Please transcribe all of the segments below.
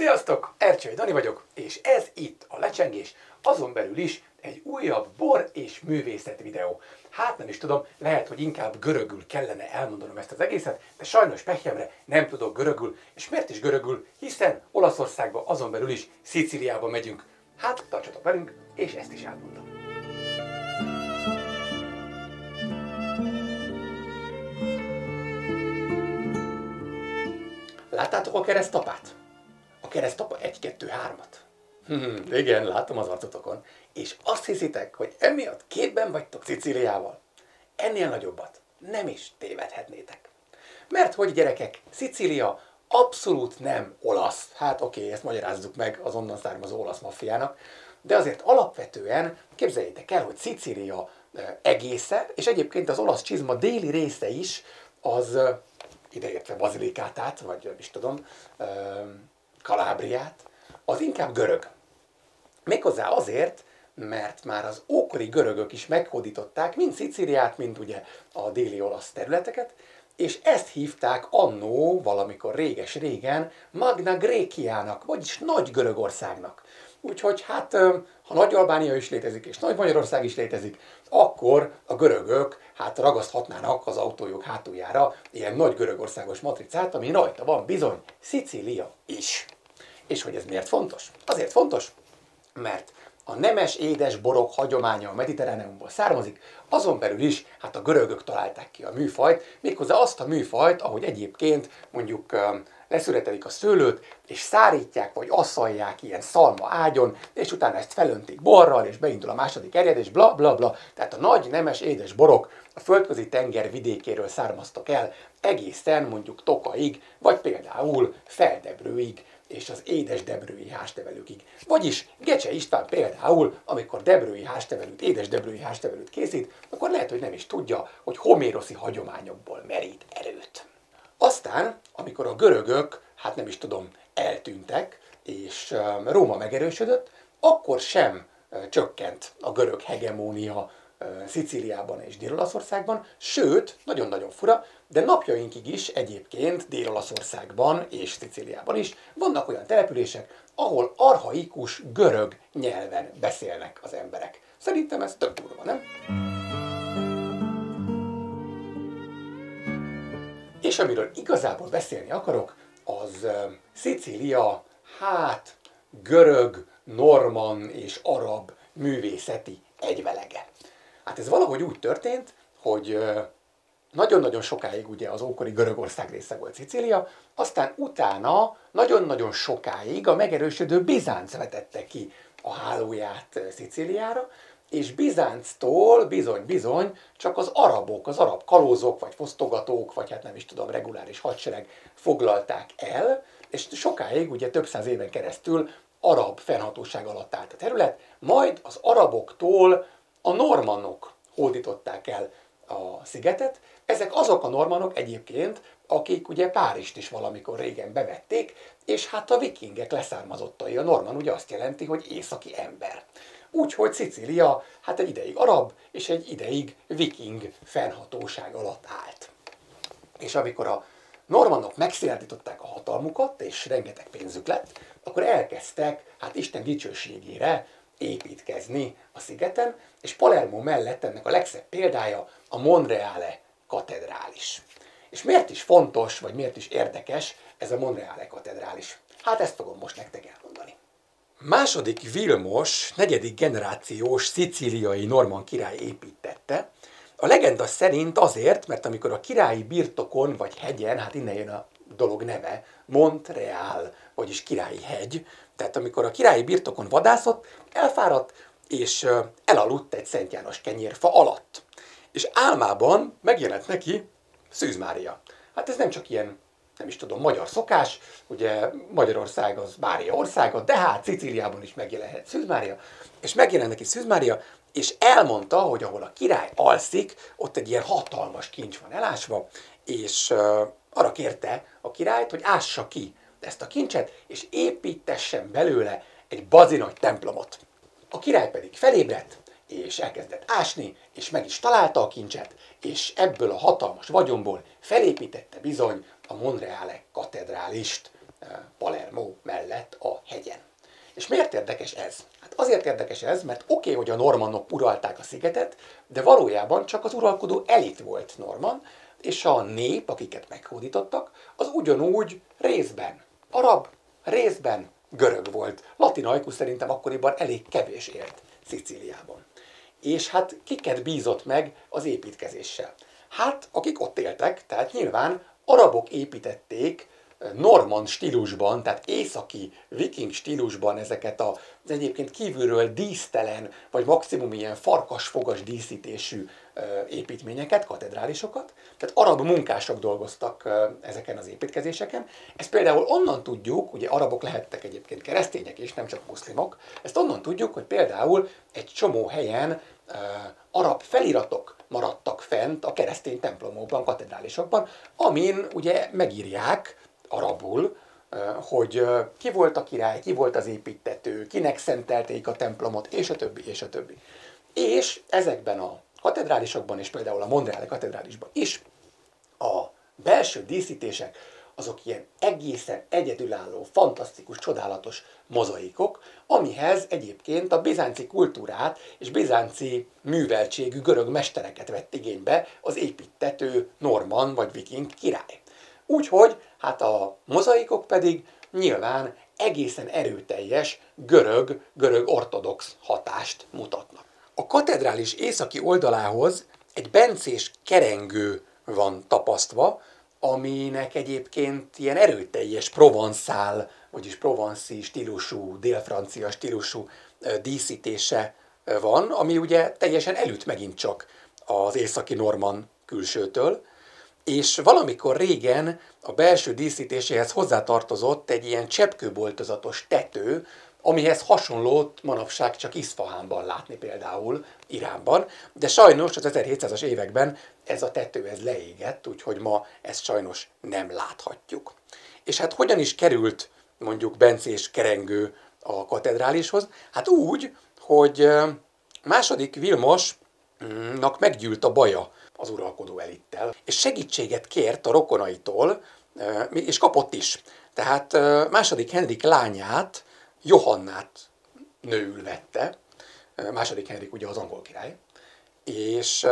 Sziasztok! Ercsei Dani vagyok, és ez itt a Lecsengés, azon belül is egy újabb bor és művészet videó. Hát nem is tudom, lehet, hogy inkább görögül kellene elmondanom ezt az egészet, de sajnos pehjemre nem tudok görögül. És miért is görögül? Hiszen Olaszországba, azon belül is Szicíliába megyünk. Hát tartsatok velünk, és ezt is elmondom. Láttátok a keresztapát? A keresztapa 1, 2, 3-at. Igen, látom az arcotokon. És azt hiszitek, hogy emiatt képben vagytok Szicíliával? Ennél nagyobbat nem is tévedhetnétek. Mert hogy gyerekek, Szicília abszolút nem olasz. Hát oké, ezt magyarázzuk meg az onnan származó olasz maffiának. De azért alapvetően képzeljétek el, hogy Szicília egésze, és egyébként az olasz csizma déli része is, az ideértve Bazilikátát, vagy nem is tudom, Kalábriát, az inkább görög. Méghozzá azért, mert már az ókori görögök is meghódították mind Szicíliát, mind ugye a déli olasz területeket, és ezt hívták annó, valamikor réges-régen, Magna Graeciának, vagyis Nagy Görögországnak. Úgyhogy hát, ha Nagy Albánia is létezik, és Nagy Magyarország is létezik, akkor a görögök hát ragaszthatnának az autójuk hátuljára ilyen Nagy Görögországos matricát, ami rajta van bizony Szicília is. És hogy ez miért fontos? Azért fontos, mert a nemes édes borok hagyománya a Mediterráneumból származik, azon belül is hát a görögök találták ki a műfajt, méghozzá azt a műfajt, ahogy egyébként mondjuk leszületelik a szőlőt, és szárítják vagy asszalják ilyen szalma ágyon, és utána ezt felöntik borral, és beindul a második erjedés, bla bla bla. Tehát a nagy nemes édes borok a földközi tenger vidékéről származtak el egészen mondjuk Tokaig, vagy például Feldebrőig, és az édes debrői háztevelőkig. Vagyis Gecse István például, amikor debrői háztevelőt, édes debrői háztevelőt készít, akkor lehet, hogy nem is tudja, hogy homéroszi hagyományokból merít erőt. Aztán, amikor a görögök, hát nem is tudom, eltűntek, és Róma megerősödött, akkor sem csökkent a görög hegemónia Szicíliában és Dél-Olaszországban, sőt, nagyon-nagyon fura, de napjainkig is egyébként Dél-Olaszországban és Szicíliában is vannak olyan települések, ahol archaikus görög nyelven beszélnek az emberek. Szerintem ez tök durva, nem? És amiről igazából beszélni akarok, az Szicília, hát görög, normann és arab művészeti egyvelege. Hát ez valahogy úgy történt, hogy nagyon-nagyon sokáig ugye az ókori Görögország része volt Szicília, aztán utána nagyon-nagyon sokáig a megerősödő Bizánc vetette ki a hálóját Szicíliára, és Bizánctól bizony-bizony csak az arabok, az arab kalózok, vagy fosztogatók, vagy hát nem is tudom, reguláris hadsereg foglalták el, és sokáig, ugye több száz éven keresztül arab fennhatóság alatt állt a terület, majd az araboktól a normannok hódították el a szigetet. Ezek azok a normannok egyébként, akik ugye Párizst is valamikor régen bevették, és hát a vikingek leszármazottai. A normann ugye azt jelenti, hogy északi ember. Úgyhogy Szicília hát egy ideig arab, és egy ideig viking fennhatóság alatt állt. És amikor a normannok megszilárdították a hatalmukat, és rengeteg pénzük lett, akkor elkezdtek, hát Isten dicsőségére építkezni a szigeten, és Palermo mellett ennek a legszebb példája a Monreale katedrális. És miért is fontos, vagy miért is érdekes ez a Monreale katedrális? Hát ezt fogom most nektek elmondani. Második Vilmos, negyedik generációs szicíliai normann király építette. A legenda szerint azért, mert amikor a királyi birtokon vagy hegyen, hát innen jön a dolog neve, Monreale, vagyis királyi hegy, tehát amikor a királyi birtokon vadászott, elfáradt, és elaludt egy Szent János kenyérfa alatt. És álmában megjelent neki Szűz Mária. Hát ez nem csak ilyen, nem is tudom, magyar szokás, ugye Magyarország az Mária országa, de hát Szicíliában is megjelenhet Szűz Mária, és megjelent neki Szűz Mária, és elmondta, hogy ahol a király alszik, ott egy ilyen hatalmas kincs van elásva, és arra kérte a királyt, hogy ássa ki ezt a kincset, és építessen belőle egy bazinagy templomot. A király pedig felébredt, és elkezdett ásni, és meg is találta a kincset, és ebből a hatalmas vagyonból felépítette bizony a Monreale katedrálist Palermo mellett érdekes ez? Hát azért érdekes ez, mert oké, hogy a normannok uralták a szigetet, de valójában csak az uralkodó elit volt normann, és a nép, akiket meghódítottak, az ugyanúgy részben arab, részben görög volt. Latinaikus szerintem akkoriban elég kevés élt Szicíliában. És hát kiket bízott meg az építkezéssel? Hát, akik ott éltek, tehát nyilván arabok építették normann stílusban, tehát északi viking stílusban ezeket az egyébként kívülről dísztelen, vagy maximum ilyen farkasfogas díszítésű építményeket, katedrálisokat. Tehát arab munkások dolgoztak ezeken az építkezéseken. Ezt például onnan tudjuk, ugye arabok lehettek egyébként keresztények is, nem csak muszlimok, ezt onnan tudjuk, hogy például egy csomó helyen arab feliratok maradtak fent a keresztény templomokban, katedrálisokban, amin ugye megírják arabul, hogy ki volt a király, ki volt az építtető, kinek szentelték a templomot, és a többi, és a többi. És ezekben a katedrálisokban, és például a Montreali katedrálisban is a belső díszítések azok ilyen egészen egyedülálló, fantasztikus, csodálatos mozaikok, amihez egyébként a bizánci kultúrát és bizánci műveltségű görög mestereket vett igénybe az építtető normann vagy viking király. Úgyhogy hát a mozaikok pedig nyilván egészen erőteljes görög ortodox hatást mutatnak. A katedrális északi oldalához egy bencés kerengő van tapasztva, aminek egyébként ilyen erőteljes provanszál, vagyis provanszi stílusú, délfrancia stílusú díszítése van, ami ugye teljesen elüt megint csak az északi normann külsőtől, és valamikor régen a belső díszítéséhez hozzátartozott egy ilyen cseppkőboltozatos tető, amihez hasonlót manapság csak Iszfahánban látni például Iránban, de sajnos az 1700-as években ez a tető leégett, úgyhogy ma ezt sajnos nem láthatjuk. És hát hogyan is került mondjuk bencés kerengő a katedrálishoz? Hát úgy, hogy második Vilmosnak meggyűlt a baja az uralkodó elittel, és segítséget kért a rokonaitól, és kapott is. Tehát második Henrik lányát, Johannát nőül vette, második Henrik ugye az angol király, és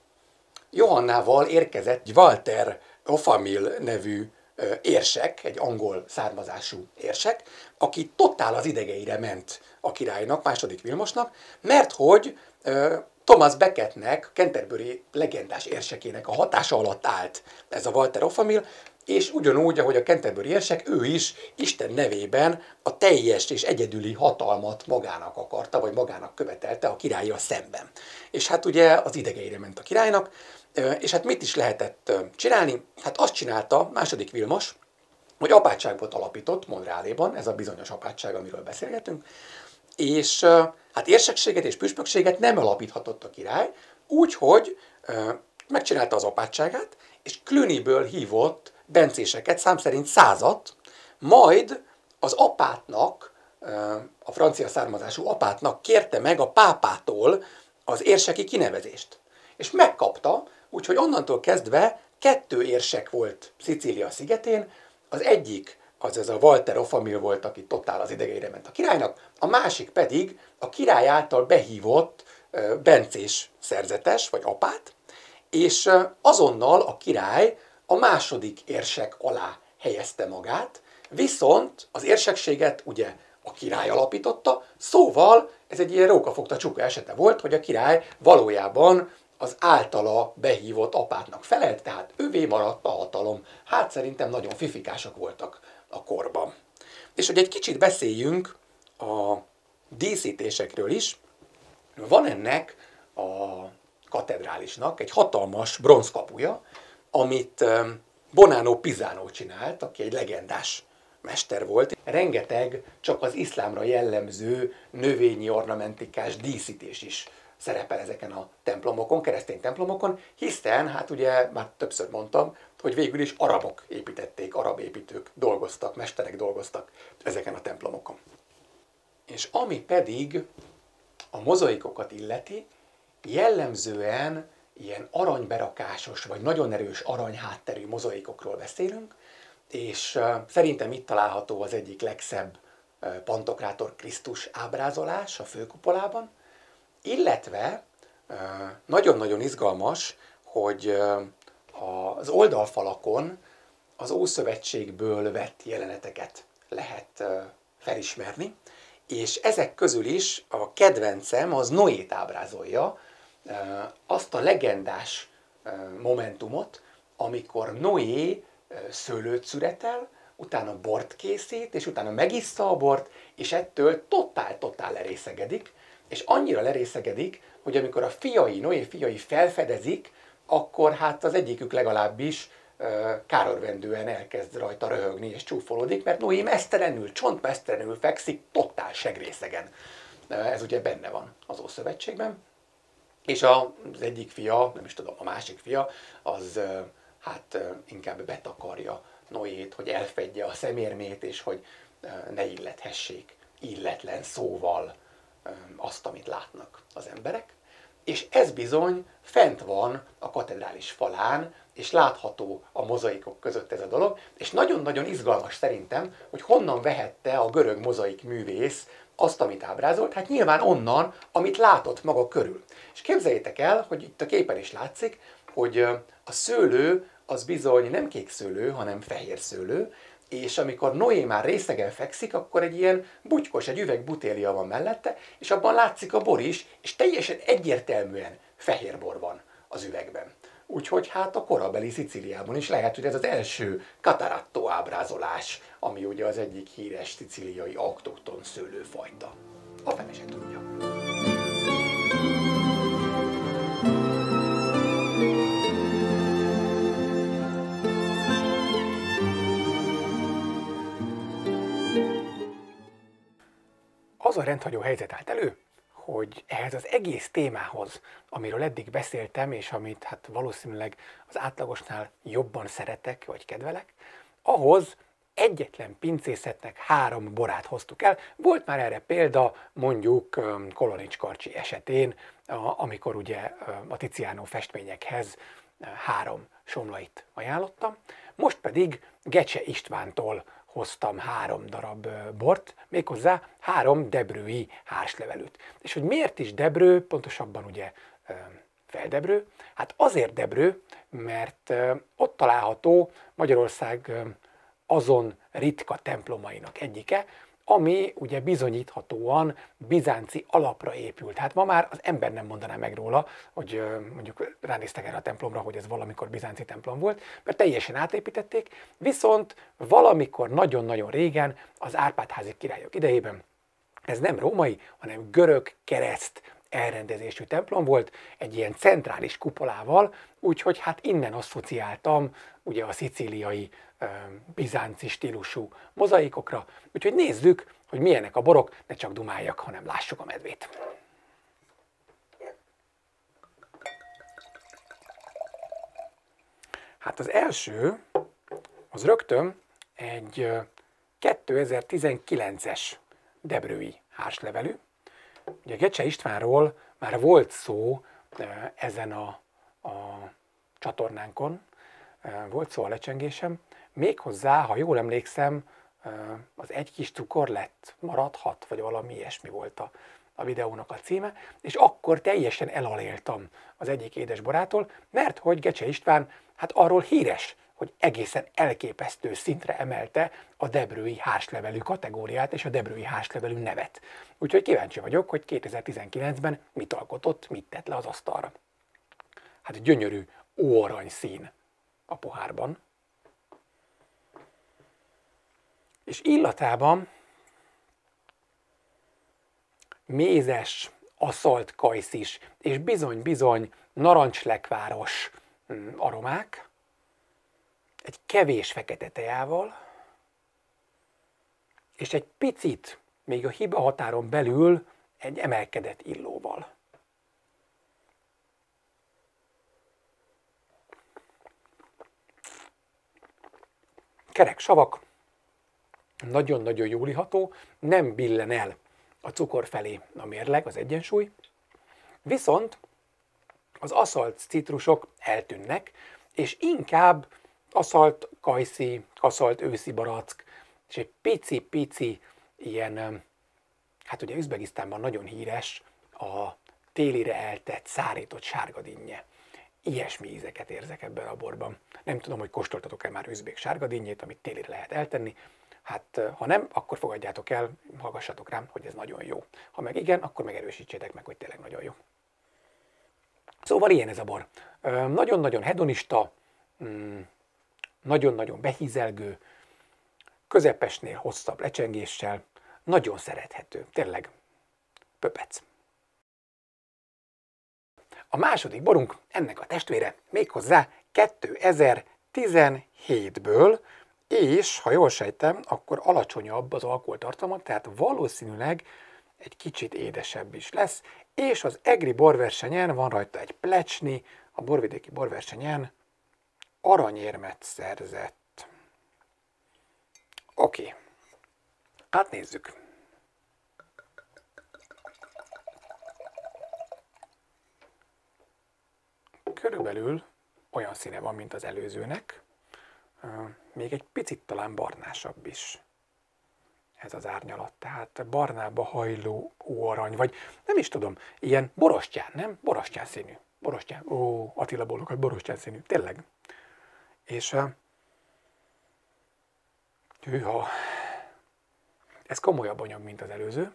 Johannával érkezett egy Walter Ofamil nevű érsek, egy angol származású érsek, aki totál az idegeire ment a királynak, második Vilmosnak, mert hogy Thomas Becketnek, Canterbury legendás érsekének a hatása alatt állt ez a Walter Ofamil, és ugyanúgy, ahogy a Canterbury érsek, ő is Isten nevében a teljes és egyedüli hatalmat magának akarta, vagy magának követelte a királlyal szemben. És hát ugye az idegeire ment a királynak, és hát mit is lehetett csinálni? Hát azt csinálta második Vilmos, hogy apátságot alapított Montrealéban, ez a bizonyos apátság, amiről beszélgetünk, és hát érsekséget és püspökséget nem alapíthatott a király, úgyhogy megcsinálta az apátságát, és Clunyből hívott bencéseket, szám szerint 100-at, majd az apátnak, a francia származású apátnak kérte meg a pápától az érseki kinevezést. És megkapta, úgyhogy onnantól kezdve 2 érsek volt Szicília szigetén, az egyik az ez a Walter Ofamil volt, aki totál az idegeire ment a királynak, a másik pedig a király által behívott bencés szerzetes, vagy apát, és azonnal a király a második érsek alá helyezte magát, viszont az érsekséget ugye a király alapította, szóval ez egy ilyen rókafogta csuka esete volt, hogy a király valójában az általa behívott apátnak felelt, tehát ővé maradt a hatalom. Hát szerintem nagyon fifikások voltak a korban. És hogy egy kicsit beszéljünk a díszítésekről is, van ennek a katedrálisnak egy hatalmas bronzkapuja, amit Bonanno Pisano csinált, aki egy legendás mester volt. Rengeteg csak az iszlámra jellemző növényi ornamentikás díszítés is szerepel ezeken a templomokon, keresztény templomokon, hiszen, hát ugye már többször mondtam, hogy végül is arabok építették, arab építők dolgoztak, mesterek dolgoztak ezeken a templomokon. És ami pedig a mozaikokat illeti, jellemzően ilyen aranyberakásos, vagy nagyon erős aranyhátterű mozaikokról beszélünk, és szerintem itt található az egyik legszebb Pantokrátor Krisztus ábrázolás a főkupolában, illetve nagyon-nagyon izgalmas, hogy az oldalfalakon az Ószövetségből vett jeleneteket lehet felismerni, és ezek közül is a kedvencem az Noét ábrázolja, azt a legendás momentumot, amikor Noé szőlőt szüretel, utána bort készít, és utána megissza a bort, és ettől totál lerészegedik, és annyira lerészegedik, hogy amikor a Noé fiai felfedezik, akkor hát az egyikük legalábbis kárörvendően elkezd rajta röhögni és csúfolódik, mert Noé mesztelenül, csontmesztelenül fekszik, totál segrészegen. Ez ugye benne van az Ószövetségben. És az egyik fia, nem is tudom, a másik fia, az hát inkább betakarja Noét, hogy elfedje a szemérmét, és hogy ne illethessék illetlen szóval azt, amit látnak az emberek. És ez bizony fent van a katedrális falán, és látható a mozaikok között ez a dolog, és nagyon-nagyon izgalmas szerintem, hogy honnan vehette a görög mozaik művész azt, amit ábrázolt, hát nyilván onnan, amit látott maga körül. És képzeljétek el, hogy itt a képen is látszik, hogy a szőlő az bizony nem kék szőlő, hanem fehér szőlő, és amikor Noé már részegen fekszik, akkor egy ilyen bugykos, egy üveg butélia van mellette, és abban látszik a bor is, és teljesen egyértelműen fehér bor van az üvegben. Úgyhogy hát a korabeli Szicíliában is lehet, hogy ez az első Cataratto ábrázolás, ami ugye az egyik híres szicíliai autokton szőlőfajta. A fene se tudja. Az a rendhagyó helyzet állt elő, hogy ehhez az egész témához, amiről eddig beszéltem, és amit hát valószínűleg az átlagosnál jobban szeretek, vagy kedvelek, ahhoz egyetlen pincészetnek 3 borát hoztuk el. Volt már erre példa mondjuk Kolonics Karcsi esetén, amikor ugye a Tiziano festményekhez 3 somlait ajánlottam. Most pedig Gecse Istvántól hoztam 3 darab bort, méghozzá 3 debrői hárslevelűt. És hogy miért is debrő, pontosabban ugye Feldebrő? Hát azért debrő, mert ott található Magyarország azon ritka templomainak egyike, ami ugye bizonyíthatóan bizánci alapra épült. Hát ma már az ember nem mondaná meg róla, hogy mondjuk ránéztek erre a templomra, hogy ez valamikor bizánci templom volt, mert teljesen átépítették, viszont valamikor nagyon-nagyon régen, az Árpád-házi királyok idejében ez nem római, hanem görög kereszt elrendezésű templom volt, egy ilyen centrális kupolával, úgyhogy hát innen asszociáltam ugye a szicíliai bizánci stílusú mozaikokra. Úgyhogy nézzük, hogy milyenek a borok, ne csak dumáljak, hanem lássuk a medvét. Hát az első, az rögtön egy 2019-es debrői hárslevelű. Ugye Gecse Istvánról már volt szó ezen a csatornánkon, volt szó a lecsengésem, méghozzá, ha jól emlékszem, az Egy kis cukor lett, maradhat, vagy valami ilyesmi volt a videónak a címe, és akkor teljesen elaléltam az egyik édesbarától, mert hogy Gecse István hát arról híres, hogy egészen elképesztő szintre emelte a debrői hárslevelű kategóriát és a debrői hárslevelű nevet. Úgyhogy kíváncsi vagyok, hogy 2019-ben mit alkotott, mit tett le az asztalra. Hát gyönyörű óarany szín a pohárban. És illatában mézes, aszalt kajszis és bizony-bizony narancslekváros aromák, egy kevés fekete tejával, és egy picit, még a hiba határon belül egy emelkedett illóval. Kerek savak, nagyon-nagyon jól iható, nem billen el a cukor felé a mérleg, az egyensúly, viszont az aszalt citrusok eltűnnek, és inkább aszalt kajszi, aszalt őszi barack, és egy pici-pici ilyen, hát ugye Üzbegisztánban nagyon híres a télire eltett, szárított sárgadinnye. Ilyesmi ízeket érzek ebben a borban. Nem tudom, hogy kóstoltatok-e már üzbék sárgadinnyét, amit télire lehet eltenni. Hát ha nem, akkor fogadjátok el, hallgassatok rám, hogy ez nagyon jó. Ha meg igen, akkor megerősítsétek meg, hogy tényleg nagyon jó. Szóval ilyen ez a bor. Nagyon-nagyon hedonista, nagyon-nagyon behízelgő, közepesnél hosszabb lecsengéssel, nagyon szerethető, tényleg pöpec. A második borunk ennek a testvére méghozzá 2017-ből, és ha jól sejtem, akkor alacsonyabb az alkoholtartalma, tehát valószínűleg egy kicsit édesebb is lesz, és az egri borversenyen van rajta egy plecsni, a borvidéki borversenyen aranyérmet szerzett. Oké, hát nézzük. Körülbelül olyan színe van, mint az előzőnek, még egy picit talán barnásabb is ez az árnyalat, tehát barnába hajló óarany, vagy nem is tudom, ilyen borostyán, nem? Borostyán színű. Borostyán, ó, Attila bólogat, borostyán színű, tényleg. És hűha, ez komolyabb anyag, mint az előző.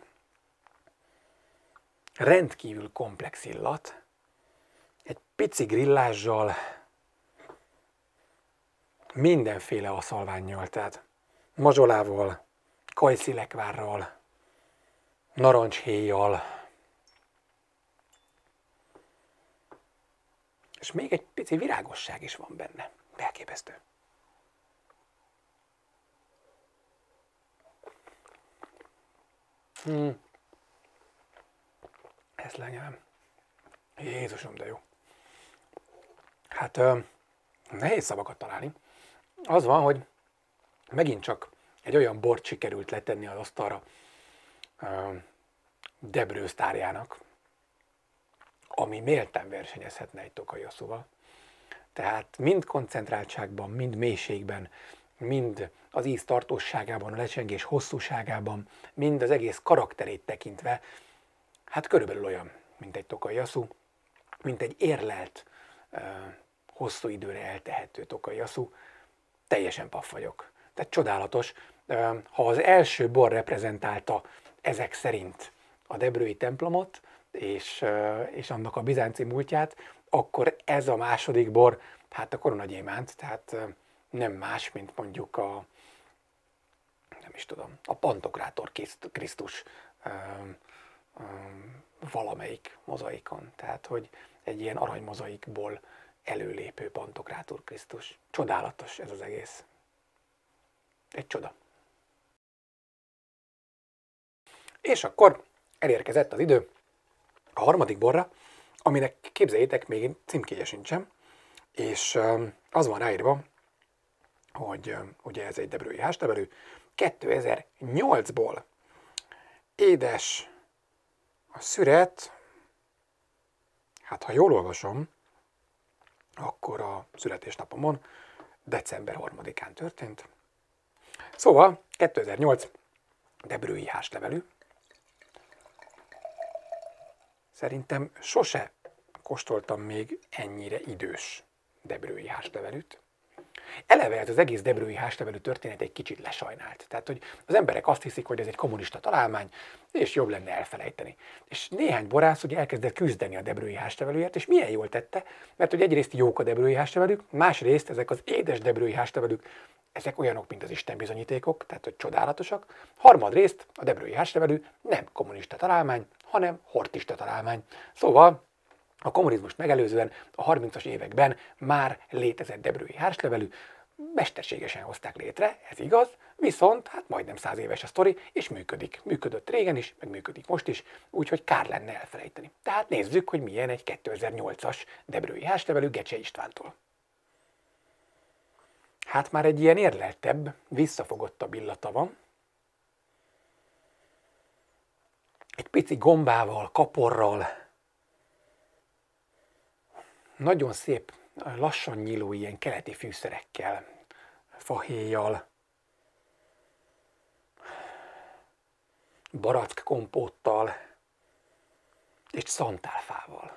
Rendkívül komplex illat, egy pici grillázsal, mindenféle aszalvánnyal, tehát mazsolával, kajszilekvárral, narancshéjjal, és még egy pici virágosság is van benne. Elképesztő. Ezt lenyelem. Jézusom, de jó. Hát nehéz szavakat találni. Az van, hogy megint csak egy olyan bort sikerült letenni az asztalra Debrő sztárjának, ami méltán versenyezhetne egy Tokai Iosszúval. Tehát mind koncentráltságban, mind mélységben, mind az íz tartóságában, a lecsengés hosszúságában, mind az egész karakterét tekintve, hát körülbelül olyan, mint egy Tokai Iosszú, mint egy érlelt, hosszú időre eltehető Tokai Iosszú. Teljesen paff vagyok. Tehát csodálatos. Ha az első bor reprezentálta ezek szerint a debrői templomot, és annak a bizánci múltját, akkor ez a második bor, hát a koronagyémánt, tehát nem más, mint mondjuk nem is tudom, a Pantokrátor Krisztus valamelyik mozaikon. Tehát, hogy egy ilyen aranymozaikból előlépő Pantokrátor Krisztus. Csodálatos ez az egész. Egy csoda. És akkor elérkezett az idő a harmadik borra, aminek képzeljétek, még címkéje sincsen, és az van ráírva, hogy ugye ez egy debrői házlevelű, 2008-ból. Édes a szüret, hát ha jól olvasom, akkor a születésnapomon december 3-án történt. Szóval 2008 debrői házlevelű. Szerintem sose kóstoltam még ennyire idős debrői házlevelűt. Eleve ez az egész debrői házlevelű történet egy kicsit lesajnált. Tehát, hogy az emberek azt hiszik, hogy ez egy kommunista találmány, és jobb lenne elfelejteni. És néhány borász ugye elkezdett küzdeni a debrői házlevelőért, és milyen jól tette, mert hogy egyrészt jók a debrői házlevelük, másrészt ezek az édes debrői házlevelük, ezek olyanok, mint az Isten bizonyítékok, tehát hogy csodálatosak. Harmadrészt a debrői házlevelű nem kommunista találmány, hanem hortista találmány. Szóval a kommunizmust megelőzően a 30-as években már létezett debrői házlevelű, mesterségesen hozták létre, ez igaz, viszont hát majdnem 100 éves a sztori, és működik. Működött régen is, meg működik most is, úgyhogy kár lenne elfelejteni. Tehát nézzük, hogy milyen egy 2008-as debrői házlevelű Gecse Istvántól. Hát már egy ilyen érleltebb, visszafogottabb illata van. Egy pici gombával, kaporral, nagyon szép, lassan nyíló ilyen keleti fűszerekkel, fahéjjal. barack kompóttal és szantálfával.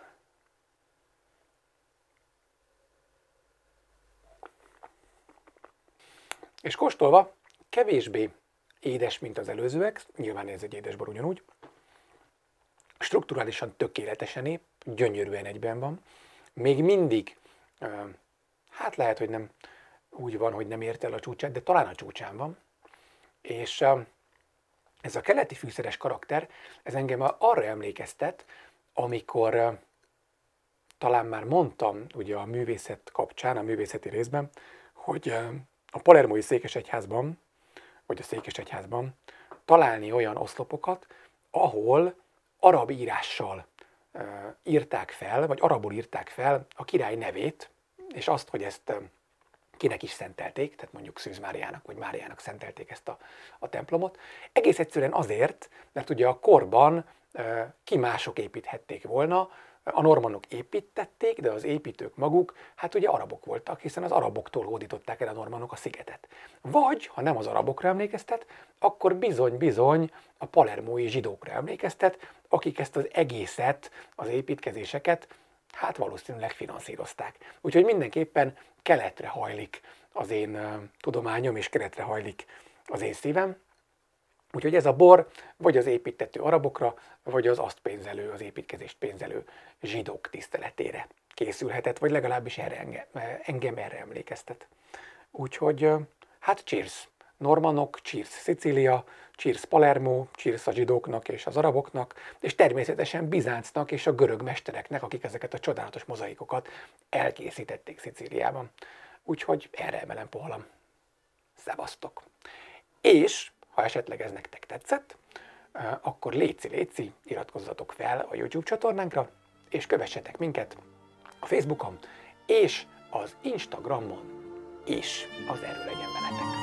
És kóstolva kevésbé édes, mint az előzőek, nyilván ez egy édesbor ugyanúgy, strukturálisan tökéletesen épp, gyönyörűen egyben van, még mindig, hát lehet, hogy nem úgy van, hogy nem ért el a csúcsát, de talán a csúcsán van, és ez a keleti fűszeres karakter, ez engem arra emlékeztet, amikor talán már mondtam ugye a művészet kapcsán, a művészeti részben, hogy a palermói székesegyházban, vagy a székesegyházban találni olyan oszlopokat, ahol arab írással írták fel, vagy arabul írták fel a király nevét, és azt, hogy ezt kinek is szentelték, tehát mondjuk Szűz Máriának, vagy Máriának szentelték ezt a templomot. Egész egyszerűen azért, mert ugye a korban ki mások építhették volna, a normannok építették, de az építők maguk, hát ugye arabok voltak, hiszen az araboktól hódították el a normannok a szigetet. Vagy, ha nem az arabokra emlékeztet, akkor bizony-bizony a palermói zsidókra emlékeztet, akik ezt az egészet, az építkezéseket, hát valószínűleg finanszírozták. Úgyhogy mindenképpen keletre hajlik az én tudományom, és keletre hajlik az én szívem. Úgyhogy ez a bor vagy az építtető arabokra, vagy az azt pénzelő, az építkezést pénzelő zsidók tiszteletére készülhetett, vagy legalábbis engem erre emlékeztet. Úgyhogy hát cheers normannok, cheers Szicília, cheers Palermo, cheers a zsidóknak és az araboknak, és természetesen Bizáncnak és a görög mestereknek, akik ezeket a csodálatos mozaikokat elkészítették Szicíliában. Úgyhogy erre emelem pohalam. Szevasztok! És ha esetleg ez nektek tetszett, akkor léci, iratkozzatok fel a YouTube csatornánkra, és kövessetek minket a Facebookon, és az Instagramon is. Az erő legyen veletek!